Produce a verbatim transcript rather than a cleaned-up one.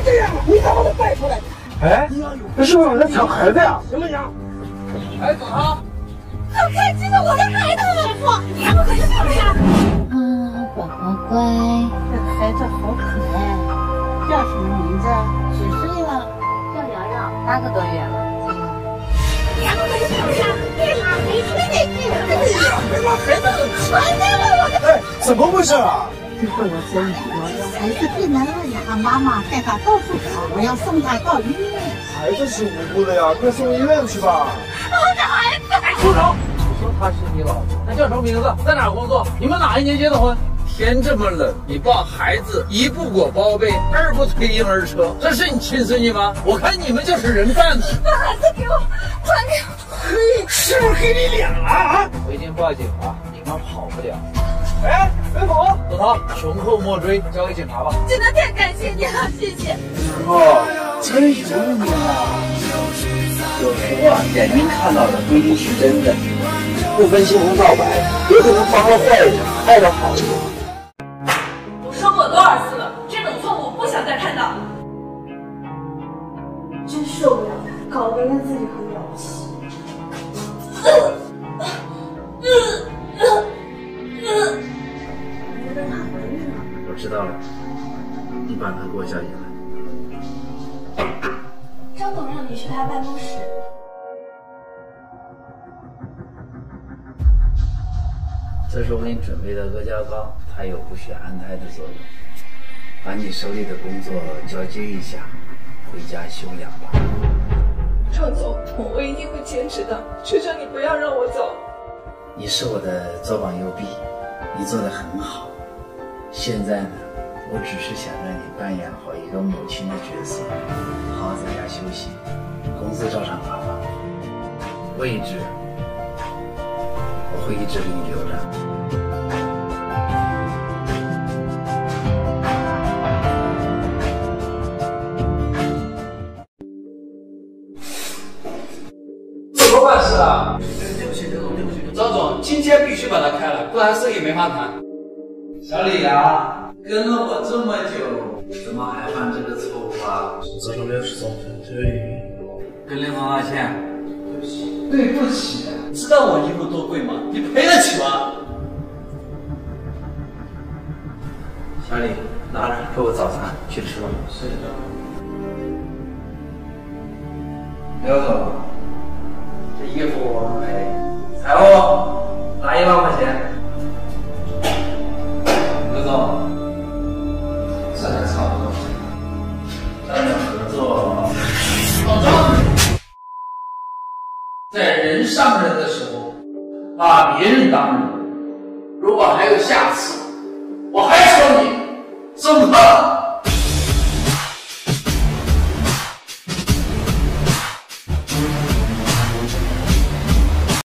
这样，你看我都带出来。哎，这是不是在抢孩子呀？什么抢？哎，走他！走开！这是我的孩子，师傅，你怎么可以这样？ 啊，宝宝乖，这孩子好可爱，叫什么名字？几岁了？叫瑶瑶，八个多月了。你怎么可以这样？别拿没吹那句，哎呀，别把孩子传给我！ 哎，怎么回事啊？ 这是我孙女瑶瑶，孩子病了呀，妈妈带她到处找，我要送她到医院。 孩子是无辜的呀，快送医院去吧。 我的孩子！ 住手！你说他是你老婆，他叫什么名字？在哪儿工作？你们哪一年结的婚？天这么冷，你抱孩子一不裹包被，二不推婴儿车，这是你亲孙女吗？我看你们就是人贩子。 把孩子给我，还给我！ 嘿，是不是给你脸了啊？ 我已经报警了，你们跑不了。 哎，别跑！ 走他，穷寇莫追，交给警察吧。 真的太感谢你了，谢谢。 师傅，真有你啊！ 有时候啊，眼睛看到的不一定是真的，不分青红皂白，有可能帮了坏人，害了好人。 我说过多少次了，这种错误不想再看到。 真受不了他，搞得人自己很了不起。 我知道了，你把他给我叫进来。 张总让你去他办公室。 这是我给你准备的阿胶糕，它有补血安胎的作用。把你手里的工作交接一下，回家休养吧。 张总，我一定会坚持的，求求你不要让我走。 你是我的左膀右臂，你做得很好。现在呢，我只是想让你扮演好一个母亲的角色，好好在家休息，工资照常发放。位置我会一直给你留着。 怎么办事啊？对不起，刘总，对不起，张总，今天必须把它开了，不然生意没法谈。小李呀，跟了我这么久，怎么还犯这个错误啊？ 这上面是造成这里。 跟林总道歉， 对不起。 对不起。知道我衣服多贵吗？你赔得起吗？小李，拿着给我早餐，去吃吧。是的。刘总，这衣服我们赔，财务拿一万块钱。刘总，这还差不多。咱俩合作，老张，在人上人的时候，把别人当人。如果还有下次，我还说你，怎么？